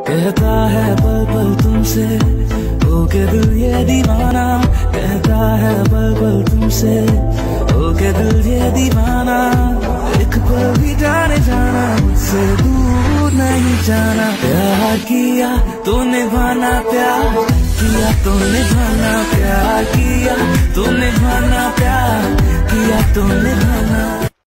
कहता है पल पल तुमसे हो के दिल ये दीवाना, कहता है पल पल तुमसे हो के दिल ये दीवाना। एक पल भी जाने जाना, मुझसे दूर नहीं जाना। प्यार किया तो निभाना, प्यार किया तो निभाना, प्यार किया तो निभाना, प्यार किया तो निभाना।